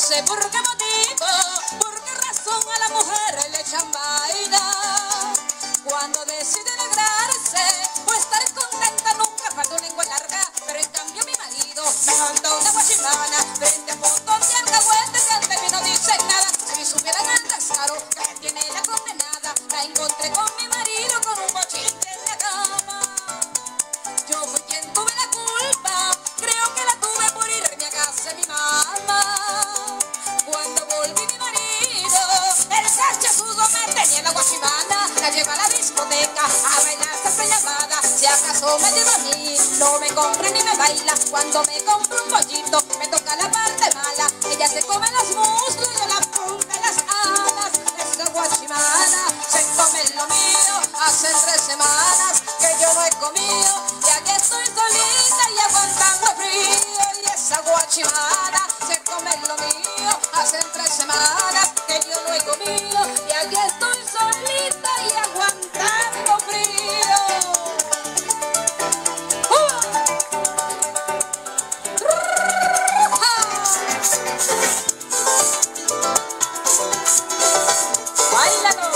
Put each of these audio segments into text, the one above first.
sé por qué motivo, por qué razón a la mujer le echan vaina. Cuando decide alegrarse o estar contenta nunca falta una lengua larga. Pero en cambio mi marido me falta una guachimana frente a un montón de alcahuetes que ante mí no dicen nada. Si supieran el descaro que tiene la condenada, la encontré con mi marido con un bochito en la cama. Yo fui quien tuve la culpa, creo que la tuve por irme a casa de mi mamá. Cuando volví mi marido, el cachazudo me tenía en la guachimana. La lleva a la discoteca, a bailar siempre llamada. Si acaso me lleva a mí, no me compra ni me baila. Cuando me compra un pollito, me toca la parte mala. Ella se come los muslos y yo la punta de las alas. Esa guachimana se come lo mío. Hace 3 semanas que yo no he comido y aquí estoy solita y aguantando frío. Y esa guachimana se come lo mío. Hace 3 semanas que yo no he comido y aquí estoy solita y aguantando frío. ¡Báilalo!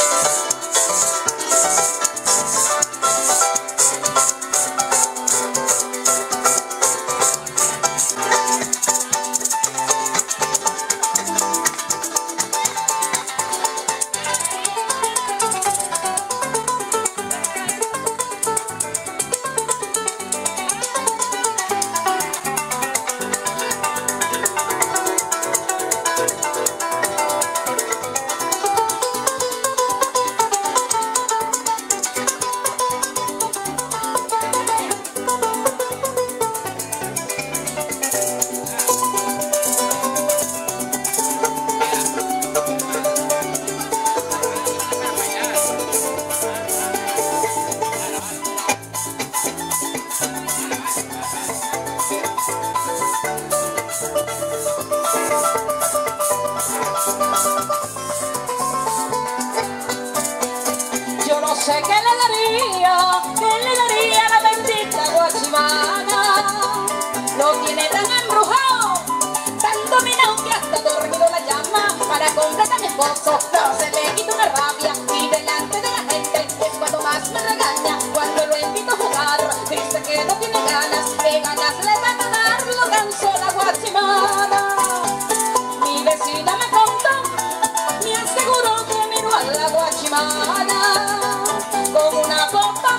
Sé que le daría a la bendita guachimana. Lo tiene tan embrujado, tan dominado que hasta dormido la llama. Para comprar a mi esposo no se me quita una rabia y delante de la gente es cuando más me regaña. Cuando lo invito a jugar dice que no tiene ganas, que ganas le van a dar, lo cansó la guachimana. Mi vecina me contó, me aseguró que miró a la guachimana con una copa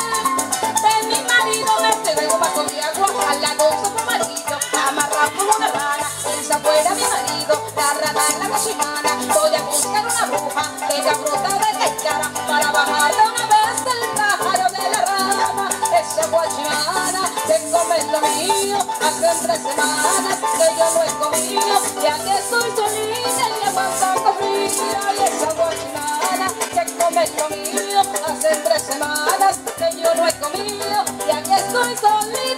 de mi marido. Me traigo un vaso de agua al lado su marido, amarrado como una rana, piensa fuera mi marido, la rana en la guachimana. Voy a buscar una bruja de cabruta de caicara para bajarle una vez el pájaro de la rama. Esa guachimana se come lo mío. Hace 3 semanas que yo no he comido y aquí estoy solita y aguantando frío. Y esa guachimana se come lo mío. Hace 3 semanas que yo no he comido y aquí estoy solita.